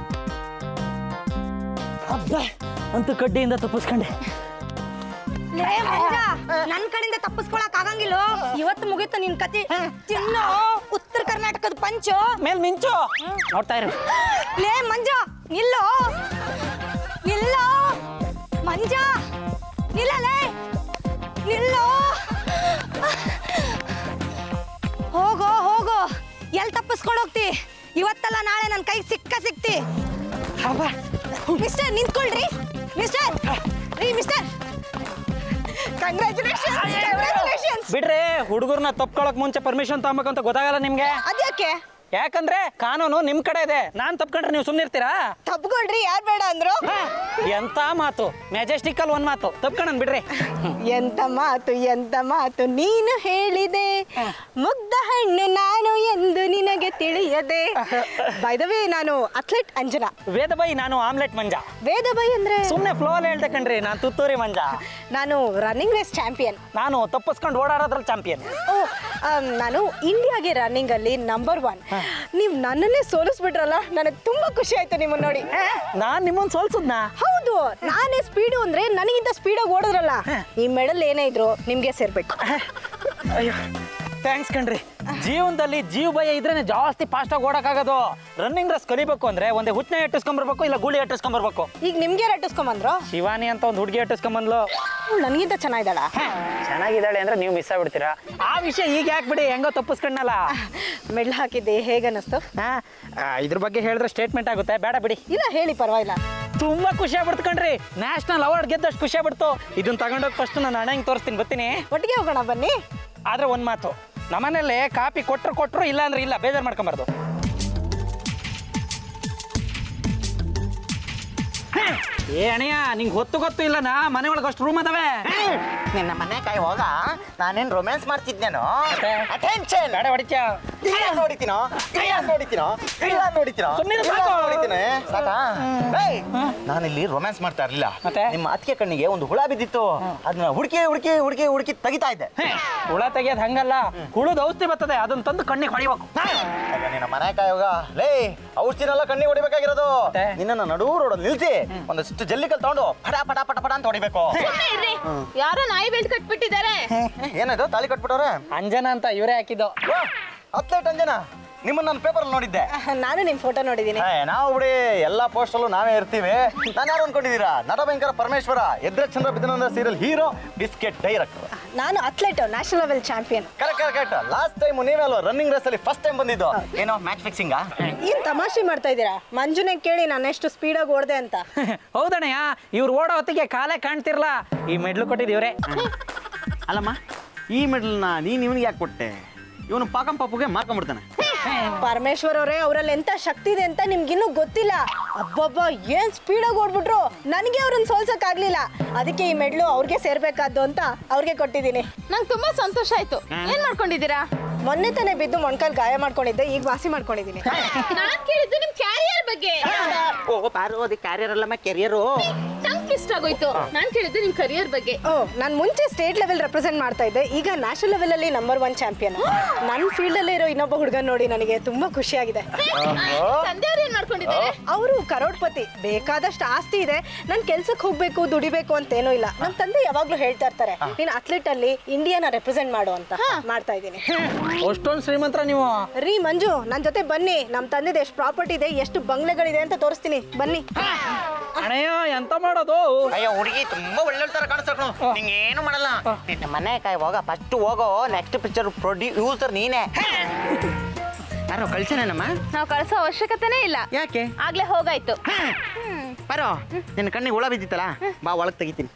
ಹಬ್ಬ ಅಂತೂ ಕಡ್ಡಿಯಿಂದ ತಪ್ಪಿಸ್ಕೊಂಡೆ. ಲೇ ಮಂಜ, ನನ್ ಕಡೆಯಿಂದ ತಪ್ಪಿಸ್ಕೊಳಕ್ ಆಗಂಗಿಲ್ಲ. ಇವತ್ತು ಮುಗೀತು ನಿನ್ ಕತಿ. ತಿನ್ನೋ ಉತ್ತರ ಕರ್ನಾಟಕದ ಪಂಚು ಮೇಲ್ ಮಿಂಚು ನೋಡ್ತಾ ಇರು. ಲೇ ಮಂಜ, ನಿಲ್ಲೋ ನಿಲ್ಲೋ. ಮಂಜ, ನಿಲ್ಲಲೇ, ನಿಲ್ಲೋ. ಹೋಗೋ ಹೋಗೋ, ಎಲ್ಲಿ ತಪ್ಪಿಸ್ಕೊಂಡು ಹೋಗ್ತಿ? ಇವತ್ತಲ್ಲ ನಾಳೆ ನನ್ನ ಕೈಗೆ ಸಿಕ್ಕ ಸಿಕ್ತಿ. ಮಿಸ್ಟರ್ ನಿಂತ್ಕೊಳ್ರಿ ಮಿಸ್ಟರ್ ರೀ ಮಿಸ್ಟರ್ ಕಂಗ್ರ್ಯಾಚುಲೇಷನ್ಸ್ ಬಿಡ್ರಿ, ಹುಡುಗರ್ನ ತಪ್ಕೊಳಕ್ ಮುಂಚೆ ಪರ್ಮಿಷನ್ ತಗೋಬೇಕು ಅಂತ ಗೊತ್ತಾಗಲ್ಲ ನಿಮ್ಗೆ. ಅದ್ಯಾಕೆ? ಯಾಕಂದ್ರೆ ಕಾನೂನು ನಿಮ್ ಕಡೆ ಇದೆ. ನಾನ್ ತಪ್ಕೊಂಡ್ರೆ ನೀವು ಸುಮ್ನೆ ಇರ್ತೀರಾ? ತಪ್ಕೊಳ್ರಿ, ಯಾರು ಬೇಡ ಅಂದ್ರು? ಎಂತ ಮಾತು, ಮೆಜೆಸ್ಟಿಕ್ ಅಲ್ಲಿ ಒಂದ್ ಮಾತು ತಪ್ಕೊಂಡ್ ಬಿಡ್ರಿ. ಎಂತ ಮಾತು ಎಂತ ಮಾತು ನೀನು ಹೇಳಿದೆ, ಮುಗ್ಧ ಹಣ್ಣು ನಾನು ಎಂದು ನಿನಗೆ ತಿಳಿಯದೆ. ಬೈ ದ ವೇ, ನಾನು ಅಥ್ಲೆಟ್ ಅಂಜನಾ. ವೇದಬೈ, ನಾನು ಆಮ್ಲೆಟ್ ಮಂಜ. ವೇದಬೈ ಅಂದ್ರೆ ಸುಮ್ನೆ ಫ್ಲೋ ಅಲ್ಲಿ ಹೇಳ್ದೆ ಕಣ್ರಿ, ನಾನು ತುತ್ತೂರಿ ಮಂಜ. ನಾನು ರನ್ನಿಂಗ್ ರೇಸ್ ಚಾಂಪಿಯನ್. ನಾನು ತಪ್ಪಿಸ್ಕೊಂಡು ಓಡಾಡೋದ್ರಲ್ಲಿ ಚಾಂಪಿಯನ್. ಓ, ನಾನು ಇಂಡಿಯಾಗೆ ರನ್ನಿಂಗ್ ಅಲ್ಲಿ ನಂಬರ್ ಒನ್. ನೀವು ನನ್ನನ್ನೇ ಸೋಲಿಸ್ಬಿಟ್ರಲ್ಲ, ನನಗೆ ತುಂಬಾ ಖುಷಿ ಆಯ್ತು ನಿಮ್ಮನ್ನ ನೋಡಿ. ನಾನ್ ನಿಮ್ಮನ್ನ ಸೋಲ್ಸುದ್ನಾ? ಹೌದು, ನಾನೇ ಸ್ಪೀಡು ಅಂದ್ರೆ ನನಗಿಂತ ಸ್ಪೀಡಾಗಿ ಓಡಿದ್ರಲ್ಲ, ಈ ಮೆಡಲ್ ಏನೇ ಇದ್ರು ನಿಮ್ಗೆ ಸೇರ್ಬೇಕು. ಅಯ್ಯೋ, ಥ್ಯಾಂಕ್ಸ್ ಕಣ್ರಿ. ಜೀವನದಲ್ಲಿ ಜೀವ ಭಯ ಇದ್ರೇನೆ ಜಾಸ್ತಿ ಫಾಸ್ಟ್ ಆಗಿ ಓಡಕ್ಕಾಗೋದು. ರನ್ನಿಂಗ್ ರೇಸ್ ಕಲಿಬೇಕು ಅಂದ್ರೆ ಒಂದೇ ಹುಚ್ಚನೆ ಎಟ್ಟಿಸ್ಕೊಂಬರ್ಬೇಕು, ಇಲ್ಲ ಗೂಳಿ ಎಟ್ಟಿಸ್ಕೊಂಬರ್ಬೇಕು. ಈಗ ನಿಮ್ಗೆ ರಟ್ಟಿಸ್ಕೊಂಬಂದ್ರು? ಶಿವಾನಿ ಅಂತ ಒಂದು ಹುಡುಗಿ ಎಟ್ಟಿಸ್ಕೊಂಬಂದ್ಲು. ನನಗಿಂತ ಚೆನ್ನಾಗಿದ್ದಾಳ. ಚೆನ್ನಾಗಿದ್ದಾಳೆ ಅಂದ್ರೆ ನೀವು ಮಿಸ್ ಆಗ್ಬಿಡ್ತೀರಾ. ಆ ವಿಷಯ ಈಗ ಯಾಕೆ ಬಿಡಿ, ಹೆಂಗೋ ತಪ್ಪಿಸ್ಕೊಂಡಲ್ಲ. ಮೆಡ್ಲ್ ಹಾಕಿದ್ದೆ ಹೇಗನ್ನಿಸ್ತು? ಇದ್ರ ಬಗ್ಗೆ ಹೇಳಿದ್ರೆ ಸ್ಟೇಟ್ಮೆಂಟ್ ಆಗುತ್ತೆ, ಬೇಡ ಬಿಡಿ. ಇಲ್ಲ ಹೇಳಿ, ಪರವಾಗಿಲ್ಲ. ತುಂಬಾ ಖುಷಿ ಆಗ್ಬಿಡ್ತು ಕಣ್ರಿ, ನ್ಯಾಷನಲ್ ಅವಾರ್ಡ್ ಗೆದ್ದಷ್ಟು ಖುಷಿ ಆಗ್ಬಿಡ್ತು. ಇದನ್ನ ತಗೊಂಡೋಗಿ ಫಸ್ಟ್ ನಾನು ಹಣ ಹಿಂಗೆ ತೋರಿಸ್ತೀನಿ, ಬರ್ತೀನಿ. ಒಟ್ಟಿಗೆ ಹೋಗೋಣ ಬನ್ನಿ. ಆದ್ರೆ ಒಂದ್ ಮಾತು, ನಮ್ಮನೇಲೆ ಕಾಪಿ ಕೊಟ್ರು ಕೊಟ್ರು ಇಲ್ಲ ಅಂದ್ರೆ ಇಲ್ಲ, ಬೇಜಾರು ಮಾಡ್ಕೊಂಬಾರ್ದು. ಏ ಅಣಯ್ಯ, ನಿಂಗೆ ಹೊತ್ತು ಗೊತ್ತು ಇಲ್ಲನಾ ಮನೆ ಒಳಗೆ ಅಷ್ಟು ರೂಮ್ ಅದಾವೆ. ನಿನ್ನ ಮನೆ ಕಾಯಿ ಹೋಗ, ನಾನೇನ್ ರೊಮ್ಯಾನ್ಸ್ ಮಾಡ್ತಿದ್ನೇನೋ. ಮತ್ತೆ? ಅಟೆನ್ಷನ್. ಬೇಡ ಹೊಡಿತ್ಯಾ? ನೋಡಿತೀನೋ ನೋಡಿತೀನೋ ನೋಡಿತೀನೋ ಸುಮ್ಮನೆ ಸಾಕು. ನೋಡಿತೀನಿ ಸಾಕಾ? ನಾನಿಲ್ಲಿ ರೊಮ್ಯಾನ್ಸ್ ಮಾಡ್ತಾ ಇರ್ಲಿಲ್ಲ. ಮತ್ತೆ? ನಿಮ್ಮ ಅತ್ತಿಗೆ ಕಣ್ಣಿಗೆ ಒಂದು ಹುಳ ಬಿದ್ದಿತ್ತು, ಅದನ್ನ ಹುಡುಕಿ ಹುಡುಕಿ ಹುಡುಕಿ ಹುಡುಕಿ ತೆಗಿತಾ ಇದ್ದೆ. ಹುಳ ತೆಗಿಯೋದು ಹಂಗಲ್ಲ, ಹುಳದ ಔಷಧಿ ಬರ್ತದೆ, ಅದನ್ನ ತಂದು ಕಣ್ಣಿಗೆ ಹೊಡಿಬೇಕು. ನಿನ್ನ ಮನೆ ಕಾಯಿ ಹೋಗ, ಲೇ ಔಷಧಿನೆಲ್ಲ ಕಣ್ಣಿಗೆ ಹೊಡಿಬೇಕಾಗಿರೋದು. ನಿನ್ನ ನಡು ರೋಡಲ್ಲಿ ನಿಲ್ಸಿ ಒಂದಷ್ಟು ಜಲ್ಲಿಕಲ್ ತಗೊಂಡು ಪಟ ಪಟ ಪಟ ಪಟ ಅಂತ ಹೊಡಿಬೇಕು. ಯಾರೋ ನಾಯಿ ಬೆಲ್ಟ್ ಕಟ್ಬಿಟ್ಟಿದ್ದಾರೆ. ಏನಾಯ್ತು, ತಾಳಿ ಕಟ್ಬಿಟ್ಟವ್ರೆ? ಅಂಜನಾ ಅಂತ ಇವರೇ ಹಾಕಿದ್ದು. ಅಥ್ಲೆಟ್ ಅಂಜನಾ, ನಿಮ್ಮನ್ನ ನಾನು ಪೇಪರ್ ಅಲ್ಲಿ ನೋಡಿದ್ದೆ. ನಾನು ನಿಮ್ ಫೋಟೋ ನೋಡಿದ್ದೀನಿ. ನಾವು ಬಿಡಿ ಎಲ್ಲಾ ಪೋಸ್ಟ್ ಅಲ್ಲೂ ನಾವೇ ಇರ್ತೀವಿ. ನಾನು ಯಾರು ಅನ್ಕೊಂಡಿದ್ದೀರಾ? ನಟ ಭಯಂಕರ ಪರಮೇಶ್ವರ, ಎದ್ರೆ ಚಂದ್ರ ಬಿದ್ದನಂದ ಸೀರಿಯಲ್ ಹೀರೋ, ಬಿಸ್ಕೆಟ್ ಡೈರೆಕ್ಟರ್. ನಾನು athlete, national level champion. Correct correct. Last time ನೀವೇ ಅಲ್ವಾ ರನ್ನಿಂಗ್ ರೇಸ್ ಅಲ್ಲಿ ಫಸ್ಟ್ ಟೈಮ್ ಬಂದಿದ್ದು? ಏನೋ ಮ್ಯಾಚ್ ಫಿಕ್ಸಿಂಗ್? ಏನ್ ತಮಾಷೆ ಮಾಡ್ತಾ ಇದ್ದೀರಾ? ಮಂಜುನೆ ಕೇಳಿ ನಾನು ಎಷ್ಟು ಸ್ಪೀಡಾಗಿ ಓಡ್ದೆ ಅಂತ. ಹೌದಣ್ಣಯ್ಯ, ಇವ್ರು ಓಡೋ ಹೊತ್ತಿಗೆ ಕಾಲೇ ಕಾಣ್ತಿರ್ಲ. ಈ ಮೆಡ್ಲು ಕೊಟ್ಟಿದ್ದೀವ್ರೆ. ಅಲ್ಲಮ್ಮ, ಈ ಮೆಡಲ್ನ ನೀನ್ ಇವನಿಗೆ ಯಾಕೆ ಕೊಟ್ಟೆ? ಇವನು ಪಾಕಂ ಪಾಪುಗೆ ಮಾರ್ಕೊಂಡ್ಬಿಡ್ತಾನೆ. ಪರಮೇಶ್ವರ್ ಅವರೇ, ಅವರಲ್ಲಿ ಎಂತ ಶಕ್ತಿ ಇದೆ ಅಂತ ನಿಮ್ಗಿನ್ನೂ ಗೊತ್ತಿಲ್ಲ. ಅಬ್ಬಬ್ಬ, ಏನ್ ಸ್ಪೀಡಾಗಿ ಓಡ್ಬಿಟ್ರು, ನನಗೆ ಅವ್ರನ್ನ ಸೋಲ್ಸಕ್ ಆಗ್ಲಿಲ್ಲ. ಅದಕ್ಕೆ ಈ ಮೆಡ್ಲು ಅವ್ರಿಗೆ ಸೇರ್ಬೇಕಾದ್ದು ಅಂತ ಅವ್ರಿಗೆ ಕೊಟ್ಟಿದ್ದೀನಿ. ನಂಗೆ ತುಂಬಾ ಸಂತೋಷ ಆಯ್ತು. ಏನ್ ಮಾಡ್ಕೊಂಡಿದ್ದೀರಾ? ಮೊನ್ನೆ ತಾನೇ ಬಿದ್ದು ಮೊಣ್ಕಾಲ್ ಗಾಯ ಮಾಡ್ಕೊಂಡಿದ್ದೆ, ಈಗ ವಾಸಿ ಮಾಡ್ಕೊಂಡಿದ್ದೀನಿ. ನಾನ್ ಕೇಳಿದ್ದು ನಿಮ್ ಕ್ಯಾರಿಯರ್ ಬಗ್ಗೆ. ಓ ಪಾರು, ಅದಕ್ಕೆ ಕ್ಯಾರಿಯರ್ ಅಲ್ಲಮ್ಮ, ಕೆರಿಯರು. ನಂಗೆ ಇಷ್ಟ ಆಗೋಯ್ತು. ನಾನ್ ಕೇಳಿದ್ದು ನಿಮ್ ಕರಿಯರ್ ಬಗ್ಗೆ. ಓ, ನಾನು ಮುಂಚೆ ಸ್ಟೇಟ್ ಲೆವೆಲ್ ರೆಪ್ರೆಸೆಂಟ್ ಮಾಡ್ತಾ ಇದ್ದೆ, ಈಗ ನ್ಯಾಷನಲ್ ಲೆವೆಲ್ ಅಲ್ಲಿ ನಂಬರ್ ಒನ್ ಚಾಂಪಿಯನ್. ನನ್ನ ಫೀಲ್ಡ್ ಅಲ್ಲೇ ಇರೋ ಇನ್ನೊಬ್ಬ ಹುಡುಗನ್ ನೋಡಿ ನನಗೆ ತುಂಬಾ ಖುಷಿ ಆಗಿದೆ. ತಂದೆಯವ್ರು ಏನ್ ಮಾಡ್ಕೊಂಡಿದ್ದಾರೆ? ಅವರು ಕರೋಡ್ಪತಿ, ಬೇಕಾದಷ್ಟು ಆಸ್ತಿ ಇದೆ. ನನ್ ಕೆಲ್ಸಕ್ಕೆ ಹೋಗ್ಬೇಕು, ದುಡಿಬೇಕು ಅಂತೇನೂ ಇಲ್ಲ. ನಮ್ ತಂದೆ ಯಾವಾಗ್ಲೂ ಹೇಳ್ತಾ ಇರ್ತಾರೆ, ನೀನ್ ಅಥ್ಲೆಟ್ ಅಲ್ಲಿ ಇಂಡಿಯಾನ ರೆಪ್ರೆಸೆಂಟ್ ಮಾಡು ಅಂತ. ಮಾಡ್ತಾ ಇದ್ದೀನಿ. ಅಷ್ಟೊಂದು ಶ್ರೀಮಂತರ ನೀವು? ರೀ ಮಂಜು, ನನ್ ಜೊತೆ ಬನ್ನಿ. ನಮ್ ತಂದೆದ ಎಷ್ಟು ಪ್ರಾಪರ್ಟಿ ಇದೆ, ಎಷ್ಟು ಬಂಗ್ಲೆಗಳಿದೆ ಅಂತ ತೋರಿಸ್ತೀನಿ, ಬನ್ನಿ. ಅಣ್ಣಯ್ಯ, ಎಂತ ಮಾಡೋದು? ಅಯ್ಯೋ ಹುಡುಗಿ ತುಂಬಾ ಒಳ್ಳೆ ತರ ಕಾಣಿಸ್ಬೇಕು, ನಿಂಗೆ ಏನು ಮಾಡಲ್ಲ. ನಿನ್ನ ಮನೆ ಕಾಯಿ ಹೋಗ, ಫಸ್ಟ್ ಹೋಗೋ. ನೆಕ್ಸ್ಟ್ ಪಿಕ್ಚರ್ ಪ್ರೊಡ್ಯೂಸರ್ ನೀನೇ. ಯಾರೋ ಕಳ್ಸನೇನಮ್ಮ? ನಾವು ಕಳ್ಸೋ ಅವಶ್ಯಕತೆನೇ ಇಲ್ಲ. ಯಾಕೆ? ಆಗ್ಲೇ ಹೋಗಾಯ್ತು. ಬರೋ, ನಿನ್ನ ಕಣ್ಣಿಗೆ ಹುಳ ಬಿದ್ದಿತ್ತಲ್ಲ, ಬಾ ಒಳಗೆ ತೆಗಿತೀನಿ.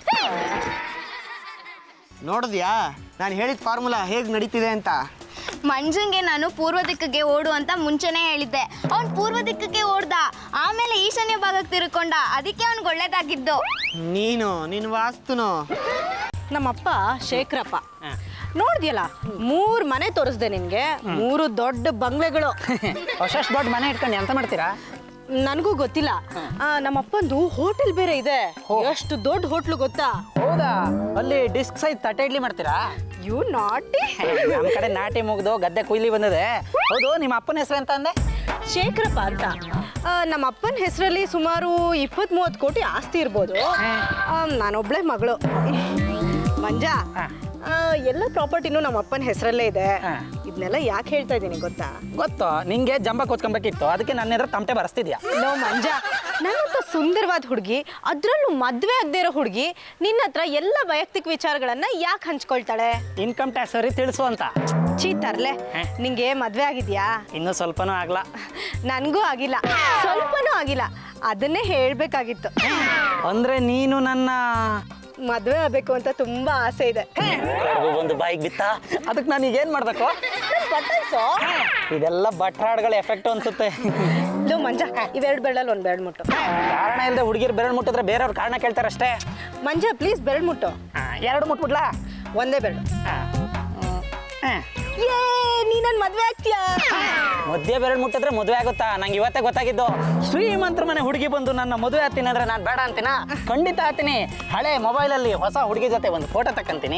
ನೋಡಿದ್ಯಾ ನಾನು ಹೇಳಿದ ಫಾರ್ಮುಲಾ ಹೇಗೆ ನಡೀತಿದೆ ಅಂತ? ಮಂಜುಂಗೆ ನಾನು ಪೂರ್ವ ದಿಕ್ಕಿಗೆ ಓಡು ಅಂತ ಮುಂಚೆನೇ ಹೇಳಿದ್ದೆ. ಅವ್ನು ಪೂರ್ವ ದಿಕ್ಕಿಗೆ ಓಡ್ದ, ಆಮೇಲೆ ಈಶಾನ್ಯ ಭಾಗಕ್ಕೆ ತಿರ್ಕೊಂಡ. ಅದಕ್ಕೆ ಅವ್ನಿಗೆ ಒಳ್ಳೇದಾಗಿದ್ದು. ನೀನು ನಿನ್ನ ವಾಸ್ತುನು. ನಮ್ಮಪ್ಪ ಶೇಖರಪ್ಪ, ನೋಡ್ದಿಯಲ್ಲ, ಮೂರ್ ಮನೆ ತೋರಿಸ್ದೆ ನಿನ್ಗೆ. ಮೂರು ದೊಡ್ಡ ಬಂಗ್ಲೆಗಳು. ಅಷ್ಟು ದೊಡ್ಡ ಮನೆ ಇಟ್ಕೊಂಡು ಎಂತ ಮಾಡ್ತೀರಾ? ನನಗೂ ಗೊತ್ತಿಲ್ಲ. ನಮ್ಮಪ್ಪಂದು ಹೋಟೆಲ್ ಬೇರೆ ಇದೆ. ಎಷ್ಟು ದೊಡ್ಡ ಹೋಟ್ಲು ಗೊತ್ತಾ? ಹೌದಾ? ಅಲ್ಲಿ ಡಿಸ್ಕ್ ಸೈಜ್ ತಟ್ಟೆ ಇಡ್ಲಿ ಮಾಡ್ತೀರಾ? ಯು ನಾಟಿ. ನಮ್ಮ ಕಡೆ ನಾಟಿ ಮುಗ್ದು ಗದ್ದೆ ಕುಯ್ಲಿ ಬಂದಿದೆ. ಹೌದು, ನಿಮ್ಮ ಅಪ್ಪನ ಹೆಸರು ಅಂತ ಅಂದೆ? ಶೇಖರಪ್ಪ ಅಂತ. ನಮ್ಮ ಅಪ್ಪನ ಹೆಸರಲ್ಲಿ ಸುಮಾರು ಇಪ್ಪತ್ತ್ ಮೂವತ್ತು ಕೋಟಿ ಆಸ್ತಿ ಇರ್ಬೋದು. ನಾನೊಬ್ಳೆ ಮಗಳು. ಮಂಜ, ಎಲ್ಲ ಪ್ರಾಪರ್ಟಿನೂ ನಮ್ಮ ಅಪ್ಪನ ಹೆಸರಲ್ಲೇ ಇದೆ. ಇದನ್ನೆಲ್ಲ ಯಾಕೆ ಹೇಳ್ತಾ ಇದ್ದೀನಿ ಗೊತ್ತಾ? ಗೊತ್ತು, ನಿಂಗೆ ಜಂಬ ಕೊಚ್ಕೊಬೇಕಿತ್ತು, ಅದಕ್ಕೆ ನನ್ನ ಎದುರು ತಮಟೆ ಬರೆಸ್ತಿದ್ಯಾ? ನೋ ಮಂಜ, ನನ್ನಂತ ಸುಂದರವಾದ ಹುಡುಗಿ, ಅದ್ರಲ್ಲೂ ಮದ್ವೆ ಆಗದೆ ಇರೋ ಹುಡುಗಿ, ನಿನ್ನ ಹತ್ರ ಎಲ್ಲ ವೈಯಕ್ತಿಕ ವಿಚಾರಗಳನ್ನ ಯಾಕೆ ಹಂಚ್ಕೊಳ್ತಾಳೆ? ಇನ್ಕಮ್ ಟ್ಯಾಕ್ಸ್ ಸರಿ ತಿಳಿಸು ಅಂತ. ಚೀ ತರ್ಲೆ, ನಿಂಗೆ ಮದ್ವೆ ಆಗಿದ್ಯಾ? ಇನ್ನೂ ಸ್ವಲ್ಪನೂ ಆಗ್ಲಾ. ನನಗೂ ಆಗಿಲ್ಲ, ಸ್ವಲ್ಪನೂ ಆಗಿಲ್ಲ. ಅದನ್ನೇ ಹೇಳ್ಬೇಕಾಗಿತ್ತು. ಅಂದ್ರೆ ನೀನು ನನ್ನ ಮದ್ವೆ ಆಗ್ಬೇಕು ಅಂತ ತುಂಬಾ ಆಸೆ ಇದೆ. ಒಂದು ಬಾಯಿಗೆ ಬಿತ್ತ, ಅದಕ್ಕೆ ನಾನು ಈಗ ಏನ್ ಮಾಡ್ಬೇಕು? ಇದೆಲ್ಲ ಬಟ್ರಾಡ್ಗಳ ಎಫೆಕ್ಟ್ ಅನ್ಸುತ್ತೆ. ಲೋ ಮಂಜ, ಇವೆರಡು ಬೆರಳಲ್ಲಿ ಒಂದ್ ಬೆರಳು ಮುಟ್ಟು. ಕಾರಣ ಇಲ್ಲದೆ ಹುಡುಗಿರು ಬೆರಳು ಮುಟ್ಟಿದ್ರೆ ಬೇರೆಯವ್ರ ಕಾರಣ ಕೇಳ್ತಾರಷ್ಟೇ. ಮಂಜ ಪ್ಲೀಸ್ ಬೆರಳು ಮುಟ್ಟು. ಎರಡು ಮುಟ್ಬಿಡ್ಲಾ? ಒಂದೇ ಬೆರಳು. ಏ ನೀ ನನ್ ಮದ್ವೆ ಆಗ್ತೀಯಾ? ಮಧ್ಯೆ ಬೆರಳು ಮುಟ್ಟಿದ್ರೆ ಮದುವೆ ಆಗುತ್ತಾ? ನಂಗೆ ಇವತ್ತೇ ಗೊತ್ತಾಗಿದ್ದು. ಶ್ರೀಮಂತರ ಮನೆ ಹುಡುಗಿ ಬಂದು ನನ್ನ ಮದುವೆ ಆಗ್ತೀನಿ ಅಂದ್ರೆ ನಾನು ಬೇಡ ಅಂತೀನ? ಖಂಡಿತ ಆಗ್ತೀನಿ. ಹಳೆ ಮೊಬೈಲಲ್ಲಿ ಹೊಸ ಹುಡುಗಿ ಜೊತೆ ಒಂದು ಫೋಟೋ ತಕ್ಕಂತೀನಿ.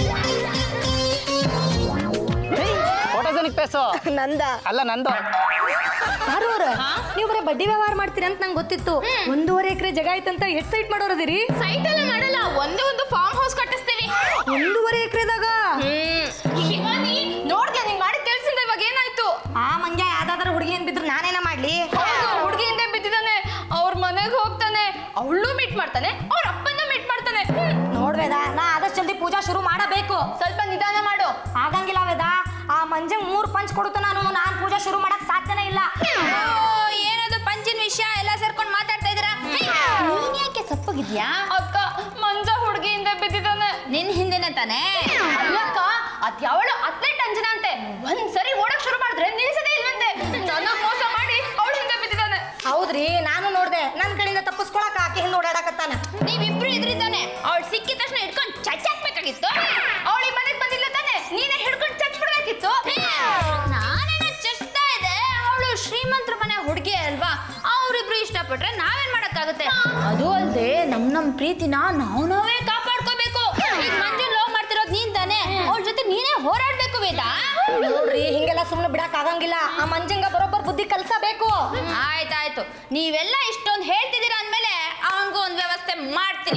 ಫೋಟೋಜನಿಕ್ ಪೇಸು ನಂದ ಅಲ್ಲ, ನಂದು. ಯಾರವ್ರ ನೀವು ಬರೀ ಬಡ್ಡಿ ವ್ಯವಹಾರ ಮಾಡ್ತೀರಿ ಅಂತ ನಂಗೆ ಗೊತ್ತಿತ್ತು. ಒಂದೂವರೆ ಎಕರೆ ಜಾಗ ಐತಂತ ಎಷ್ಟ್ ಸೈಟ್ ಮಾಡೋರದಿರಿ? ಸೈಟ್ ಎಲ್ಲ ಮಾಡಲ್ಲ, ಒಂದೇ ಒಂದು ಫಾರ್ಮ್ ಹೌಸ್ ಕಟ್ಟಿಸ್ತೀವಿ. ಒಂದೂವರೆ ಎಕರೆದಾಗ ಶಿವಾನಿ ನೋಡ್ದೆ ನಿಂಗ್ ಮಾಡಿದ ಕೆಲ್ಸದಿಂದ ಇವಾಗ ಏನಾಯ್ತು? ಆ ಮಂಗ್ಯ ಯಾವ್ದಾದ್ರ ಹುಡುಗಿ ಏನ್ ಬಿದ್ರು ನಾನೇನ ಮಾಡ್ಲಿ? ಹುಡುಗಿ ಹಿಂದೆ ಬಿದ್ದಿದ್ದಾನೆ, ಅವ್ರ ಮನೆಗೆ ಹೋಗ್ತಾನೆ, ಅವಳು ಮೀಟ್ ಮಾಡ್ತಾನೆ, ಅವ್ರ ಅಪ್ಪನ ಮೀಟ್ ಮಾಡ್ತಾನೆ. ನೋಡ್ವೇದ, ನಾ ಆದಷ್ಟು ಜಲ್ದಿ ಪೂಜಾ ಶುರು ಮಾಡಬೇಕು. ಸ್ವಲ್ಪ ನಿಧಾನ ಮಾಡು. ಆಗಂಗಿಲ್ಲ ವೇದ, ಆ ಮಂಜಂಗ್ ಮೂರ್ ಪಂಚ್ ಕೊಡುತ್ತ ನಾನು ನಾನ್ ಪೂಜಾ ಶುರು ಮಾಡಕ್ ಸಾಧ್ಯನೇ ಇಲ್ಲ. ಏನದು ಪಂಚಿನ ವಿಷಯ ಎಲ್ಲ ಸೇರ್ಕೊಂಡು ಮಾತಾಡ್ತಾ ಇದೀರಾ? ನೀನ್ ಯಾಕೆ ಸಪ್ಪಗಿದ್ಯಾ? ಅಕ್ಕ, ಮಂಜ ಹುಡುಗಿ ಹಿಂದೆ ಬಿದ್ದಿದ್ದಾನೆ. ನಿನ್ ಹಿಂದೆನೆ ತಾನೇ? ಅಲ್ಲಕ್ಕ, ಅದ್ ಯಾವಳು ಅಥ್ಲೆಟ್ ಅಂಜನಾ ಅಂತೆ. ಒಂದ್ಸರಿ ಓಡಕ್ ಶುರು ಮಾಡಿದ್ರೆ ನಿಲ್ಸದೇ ಇಲ್ವಂತೆ. ನನಗ್ ಮೋಸ ಮಾಡಿ ಅವಳು ಹಿಂದೆ ಬಿದ್ದಿದ್ದಾನೆ. ಹೌದ್ರಿ, ನಾನು ನೋಡ್ದೆ. ನನ್ ಕಡೆಯಿಂದ ತಪ್ಪಿಸ್ಕೊಳಕ್ ಆಕೆ ಹಿಂದೆ ಓಡಾಡಕತ್ತಾನ. ನೀವಿಬ್ರು ಇದ್ರಿದ್ದಾನೆ. ಅವಳು ಸಿಕ್ಕಿದ ತಕ್ಷಣ ಹಿಡ್ಕೊಂಡು ಚಚ್ಚಾಕ್ಬೇಕಾಗಿತ್ತು. ಅವಳಿ ಮನೆಗ್ ಬಂದಿಲ್ಲ ತಾನೆ, ನೀನೇ ಹಿಡ್ಕೊಂಡು ಚಚ್ ಬಿಡ್ಬೇಕಿತ್ತು. ನಾನೇನ ಚಚ್ತಾ ಇದೆ, ಅವಳು ಶ್ರೀಮಂತರ ಮನೆ ಹುಡುಗಿ ಅಲ್ವಾ, ಅವ್ರಿಬ್ರು ಇಷ್ಟಪಟ್ರೆ ನಾವೇನ್ ಮಾಡಕ್ಕಾಗುತ್ತೆ? ಅದು ಅಲ್ದೆ ನಮ್ ನಮ್ ಪ್ರೀತಿನ ನಾವು ನಾವೇ ಕಾಪಾಡ್ಕೋಬೇಕು. ಈಗ ಮಂಜು ಲವ್ ಮಾಡ್ತಿರೋದ್ ನೀನ್ ತಾನೆ, ಅವ್ರ ಜೊತೆ ನೀನೇ ಹೋರಾಡ್ಬೇಕು ವೇದ. ನೋಡ್ರಿ, ಹಿಂಗೆಲ್ಲ ಸುಮ್ನೆ ಬಿಡಕ್ ಆಗಂಗಿಲ್ಲ. ಆ ಮಂಜಂಗ ಬರೋಬ್ಬರ್ ಬುದ್ಧಿ ಕಲ್ಸಬೇಕು. ಆಯ್ತಾಯ್ತು, ನೀವೆಲ್ಲ ಇಷ್ಟೊಂದು ಹೇಳ್ತಿದ್ದೀರಾ ಅಂದ್ಮೇಲೆ ಅವನ್ಗೂ ಒಂದ್ ವ್ಯವಸ್ಥೆ ಮಾಡ್ತೀನಿ.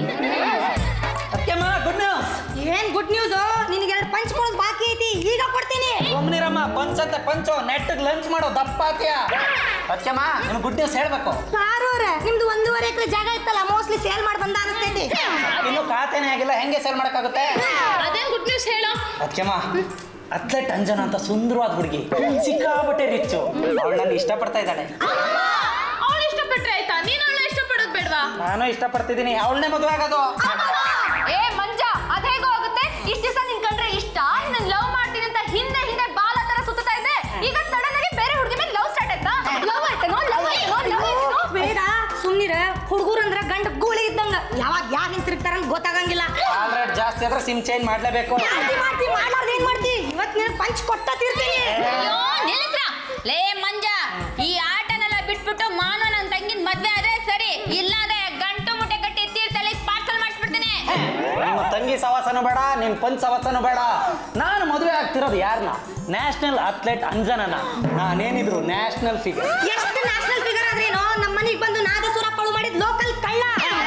Good news. ಏನ್ ಗುಡ್ ನ್ಯೂಸ್? ನಿನಗೆ ಎರಡು ಪಂಚ್ ಕೊಡೋದು ಬಾಕಿ ಐತಿ, ಈಗ ಕೊಡ್ತೀನಿ. ಒಮ್ಮನಿರಮ್ಮ, ಪಂಚ್ ಅಂತ ಪಂಚು ನೆಟ್ಟಿಗೆ ಲಂಚ್ ಮಾಡೋ ದಪ್ಪ ಆತಿಯ. ಸತ್ಯಮ್ಮ, ನಿಮ್ಗೆ ಗುಡ್ ನ್ಯೂಸ್ ಹೇಳ್ಬೇಕು. ಯಾರವ್ರ ನಿಮ್ದು ಒಂದೂವರೆ ಎಕರೆ ಜಾಗ ಇತ್ತಲ್ಲ, ಮೋಸ್ಟ್ಲಿ ಸೇಲ್ ಮಾಡಿ ಬಂದ ಅನಿಸ್ತೈತಿ. ಇನ್ನು ಖಾತೆನೇ ಆಗಿಲ್ಲ, ಹೆಂಗೆ ಸೇಲ್ ಮಾಡಕ್ಕಾಗುತ್ತೆ? ಅದೇನ್ ಗುಡ್ ನ್ಯೂಸ್ ಹೇಳೋ. ಸತ್ಯಮ್ಮ, ಅಥ್ಲೆಟ್ ಅಂಜನಾ ಅಂತ ಸುಂದರವಾದ ಹುಡುಗಿ, ಸಿಕ್ಕಾಪಟ್ಟೆ ರಿಚ್ಚು. ಅವಳು ನನ್ನ ಇಷ್ಟಪಡ್ತಾ ಇದ್ದಾಳೆ. ಅವಳು ಇಷ್ಟಪಟ್ರೆ ಆಯ್ತಾ, ನೀನ್ ಅವಳ ಇಷ್ಟಪಡೋದ್ ಬೇಡ್ವಾ? ನಾನು ಇಷ್ಟಪಡ್ತಿದ್ದೀನಿ, ಅವಳನ್ನೇ ಮದುವೆ ಆಗೋದು. ಏ ಮಂಜ, ಅದೇಗೋ ಆಗುತ್ತೆ. ಇಷ್ಟ ದಿವಸ ನಿನ್ ಕಂಡ್ರೆ ಇಷ್ಟ, ನಿನ್ನ ಲವ್ ಮಾಡ್ತೀನಿ ಅಂತ ಹಿಂದೆ ಹಿಂದೆ ಬಾಲ ತರ ಸುತ್ತಾ ಇದ್ದೆ. ಈಗ ಸಡನ್ ಆಗಿ ಬೇರೆ ಹುಡುಗಿ ಮೇಲೆ ಲವ್ ಸ್ಟಾರ್ಟ್ ಆಯ್ತಾ? ಲವ್ ಆಯ್ತೇನೋ, ಲವ್ ಆಯ್ತೇನೋ, ಲವ್ ಆಯ್ತೇನೋ. ಬೇಡ ಸುಮ್ನಿರ. ಹುಡುಗರು ಅಂದ್ರ ಗಂಡ ಗೂಳಿ ಇದ್ದಂಗ, ಯಾವಾಗ ಯಾರು ಹಿಂತಿರ್ತಾರ ಅಂತ ಗೊತ್ತಾಗಂಗಿಲ್ಲ. ಆಲ್ರೆಡಿ ಜಾಸ್ತಿ ಆದ್ರೆ ಸಿಮ್ ಚೇಂಜ್ ಮಾಡ್ಲೇಬೇಕು. ಮಾಡ್ತಿ ಮಾಡ್ತಿ ಮಾಡ್ಲಾರ್ದ ಏನ್ ಮಾಡ್ತಿ? ಇವತ್ ನೀನು ಪಂಚ್ ಕೊಟ್ಟ ತೀರ್ತೀನಿ. ಅಯ್ಯೋ ನಿಲ್ಲಿಸ್ರ. ಲೇ ಮಂಜ, ಈ ಆಟನೆಲ್ಲ ಬಿಟ್ಬಿಟ್ಟು ಮಾನವ ನನ್ನ ತಂಗಿನ ಮದ್ವೆ ಆದ್ರೆ ಸರಿ, ಇಲ್ಲಾಂದ್ರೆ ಗಂಟು ಮುಟ್ಟೆ ಕಟ್ಟಿ ತೀರ್ಥಲ್ಲಿ ಪಾರ್ಸಲ್ ಮಾಡಿಸ್ಬಿಡ್ತೀನಿ. ನಿಮ್ಮ ತಂಗಿ ಸವಾಸನೂ ಬೇಡ, ನಿಮ್ ಪಂಚ್ ಸವಾಸನೂ ಬೇಡ. ನಾನು ಮದುವೆ ಆಗ್ತಿರೋದು ಯಾರನ್ನ? ನ್ಯಾಷನಲ್ ಅಥ್ಲೆಟ್ ಅಂಜನನ. ನಾನೇನಿದ್ರು ನ್ಯಾಷನಲ್ ಫಿಗರ್. ಎಷ್ಟು ನ್ಯಾಷನಲ್ ಫಿಗರ್ ಆದ್ರೇನೋ, ನಮ್ಮ ಮನೆಗೆ ಬಂದು ನಾದಸುರ ಕಳು ಮಾಡಿದ್ ಲೋಕಲ್ ಕಳ್ಳ.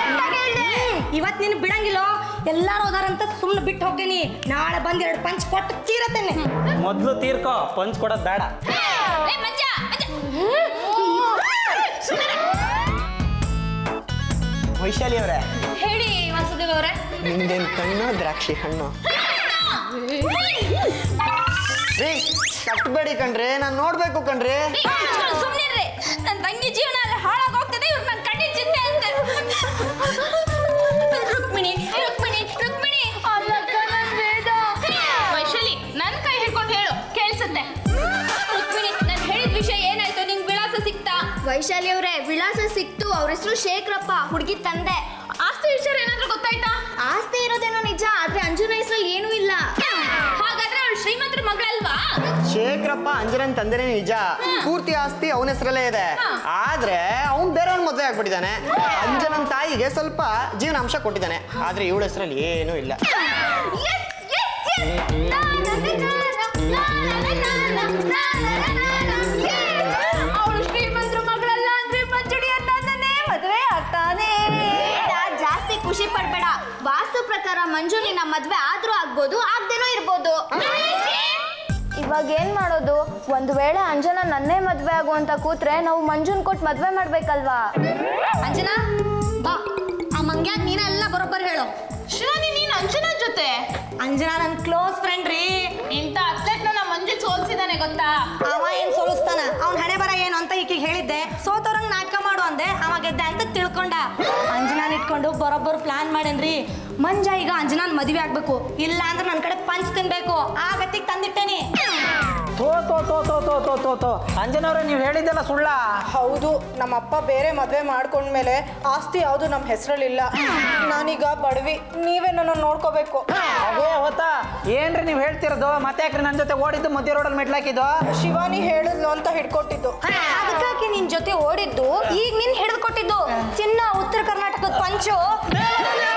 ಇವತ್ ನೀನು ಬಿಡಂಗಿಲ್ಲೋ, ಎಲ್ಲಾರು ಹೋದಾರಂತ ಸುಮ್ನೆ ಬಿಟ್ಟು ಹೋಗ್ತೀನಿ. ನಾಳೆ ಬಂದ್ ಎರಡು ಪಂಚ್ ಕೊಟ್ಟು ತೀರತ್ತೇನೆ. ಮೊದ್ಲು ತೀರ್ಕೋ, ಪಂಚ್ ಕೊಡೋದ್ ಬೇಡ. ಲೇ ಮಂಜ, ಮಂಜ. ವೈಶಾಲಿ ಅವರೇ, ಹೇಳಿ ವಾಸುದೇವ್ ಅವರೇ. ನಿಮ್ದೇನ್ ಕಣ್ಣು ದ್ರಾಕ್ಷಿ ಹಣ್ಣು? ರೀ, ಕಟ್ಬೇಡಿ ಕಣ್ರಿ, ನಾನ್ ನೋಡ್ಬೇಕು ಕಣ್ರಿ. ಸುಮ್ನಿರ್ರಿ, ನನ್ನ ತಂಗಿ ಜೀವನ ಹಾಳಾಗೋಗ್ತದೆ, ಇವ್ರು ನನ್ನ ಕಣ್ಣಿನ ಚಿಂತೆ ಅಂತೆ. ರುಕ್ಮಿಣಿ ರುಕ್ಮಿಣಿ ರುಕ್ಮಿಣಿ ಅಲ್ಲಕ್ಕ, ನನ್ ವೇದ. ವೈಶಾಲಿ, ನನ್ ಕೈ ಹಿಡ್ಕೊಂಡು ಹೇಳು, ಕೇಳ್ಸತ್ತೆ. ರುಕ್ಮಿಣಿ, ನಾನು ಹೇಳಿದ ವಿಷಯ ಏನಾಯ್ತು? ನಿಂಗೆ ವಿಳಾಸ ಸಿಕ್ತಾ? ವೈಶಾಲಿ ಅವರೇ, ವಿಳಾಸ ಸಿಕ್ತು. ಅವ್ರ ಹೆಸರು ಶೇಖರಪ್ಪ, ಹುಡುಗಿ ತಂದೆ. ಆಸ್ತಿ ವಿಚಾರ ಏನಾದ್ರೂ ಗೊತ್ತಾಯ್ತಾ? ಆಸ್ತಿ ಇರೋದೇನೋ ನಿಜ, ಆದ್ರೆ ಅಂಜನಾ ಹೆಸರಲ್ಲಿ ಏನೂ ಇಲ್ಲ. ಹಾಗಾದ್ರೆ ಅವಳು ಶ್ರೀಮಂತರ ಮಗಳಲ್ವಾ? ಶೇಖರಪ್ಪ ಅಂಜನನ್ ತಂದೆನೇ ನಿಜ. ಪೂರ್ತಿ ಆಸ್ತಿ ಅವನ ಹೆಸರಲ್ಲೇ ಇದೆ. ಆದ್ರೆ ಅವ್ನ್ ಬೇರೆಯವ್ನ ಮದುವೆ ಆಗ್ಬಿಟ್ಟಿದ್ದಾನೆ. ಅಂಜನನ್ ತಾಯಿಗೆ ಸ್ವಲ್ಪ ಜೀವನಾಂಶ ಕೊಟ್ಟಿದ್ದಾನೆ, ಆದ್ರೆ ಇವಳ ಹೆಸರಲ್ಲಿ ಏನೂ ಇಲ್ಲ. ಅವಳು ಶ್ರೀಮಂತರ ಮಗಳಲ್ಲ ಅಂದ್ರೆ ಮಂಜುಡಿ ಅನ್ನೇ ಮದುವೆ ಆಗ್ತಾನೆ. ಜಾಸ್ತಿ ಖುಷಿ ಪಡ್ಬೇಡ. ವಾಸ್ತು ಪ್ರಕಾರ ಮಂಜು ನಿನ್ನ ಮದ್ವೆ ಆದ್ರೂ ಆಗ್ಬೋದು, ಆಗ್ದೇನೋ ಇರ್ಬೋದು. ಇವಾಗ ಏನ್ ಮಾಡೋದು? ಒಂದ್ ವೇಳೆ ಅಂಜನಾ ನನ್ನೇ ಮದ್ವೆ ಆಗುವಂತ ಕೂತ್ರೆ ನಾವು ಮಂಜುನ್ ಕೊಟ್ಟು ಮದ್ವೆ ಮಾಡ್ಬೇಕಲ್ವಾ? ಅಂಜನಾ ಬಾ, ಆ ಮಂಗ್ಯಾಗ ನೀನೆಲ್ಲ ಬರೋಬ್ಬರ್ ಹೇಳು. ಶಿವಾನಿ, ನೀನ್ ಅಂಜನಾ ಜೊತೆ? ಅಂಜನಾ ನನ್ ಕ್ಲೋಸ್ ಫ್ರೆಂಡ್ ರೀ. ಇಂಥ ಅಥ್ಲೆಟ್ ನ ಮಂಜು ಸೋಲ್ಸಿದಾನೆ ಗೊತ್ತಾ? ಅವ ಏನ್ ಸೋಲಿಸ್ತಾನ? ಅವ್ನ ಹಣೆ ಬರ ಏನು ಅಂತ ಈಕಿಗೆ ಹೇಳಿದ್ದೆ. ಸೋತವ್ರಂಗ್ ನಾಟಕ ಮಾಡು ಅಂದೆ, ಅವಾಗ ಗೆದ್ದೆ ಅಂತ ತಿಳ್ಕೊಂಡ. ಅಂಜನಾನ್ ಇಟ್ಕೊಂಡು ಬರೋಬ್ಬರು ಪ್ಲಾನ್ ಮಾಡೇನ್ರಿ. ಮಂಜ ಈಗ ಅಂಜನಾನ್ ಮದುವೆ ಆಗ್ಬೇಕು, ಇಲ್ಲ ಅಂದ್ರೆ ನನ್ನ ಕಡೆ ಪಂಚ್ ತಿನ್ಬೇಕು. ಆ ಗತಿಗೆ ತಂದಿಟ್ಟೇನಿ. ತೋ ತೋ ತೋ ತೋ ತೋ ತೋ ತೋ ತೋ ಅಂಜನವ್ರೆ, ನೀವು ಹೇಳಿದ್ದೆಲ್ಲ ಸುಳ್ಳ? ಹೌದು, ನಮ್ಮ ಅಪ್ಪ ಬೇರೆ ಮದುವೆ ಮಾಡ್ಕೊಂಡ್ಮೇಲೆ ಆಸ್ತಿ ಯಾವುದು ನಮ್ಮ ಹೆಸರಲ್ಲಿಲ್ಲ. ನಾನೀಗ ಬಡವಿ, ನೀವೇ ನನ್ನ ನೋಡ್ಕೋಬೇಕು. ಅದೇ ಹೊತ್ತಾ ಏನ್ರಿ ನೀವು ಹೇಳ್ತಿರೋದು? ಮತ್ತೆ ಯಾಕ್ರಿ ನನ್ನ ಜೊತೆ ಓಡಿದ್ದು ಮಧ್ಯ ರೋಡಲ್ಲಿ ಮೆಟ್ಲಾಕಿದ್ದು? ಶಿವಾನಿ ಹೇಳಿದ್ಲು ಅಂತ ಹಿಡ್ಕೊಟ್ಟಿದ್ದು. ಅದಕ್ಕಾಗಿ ನಿನ್ ಜೊತೆ ಓಡಿದ್ದು, ಈಗ ನಿನ್ ಹಿಡಿದು ಕೊಟ್ಟಿದ್ದು. ಚಿನ್ನ ಉತ್ತರ ಕರ್ನಾಟಕದ ಪಂಚು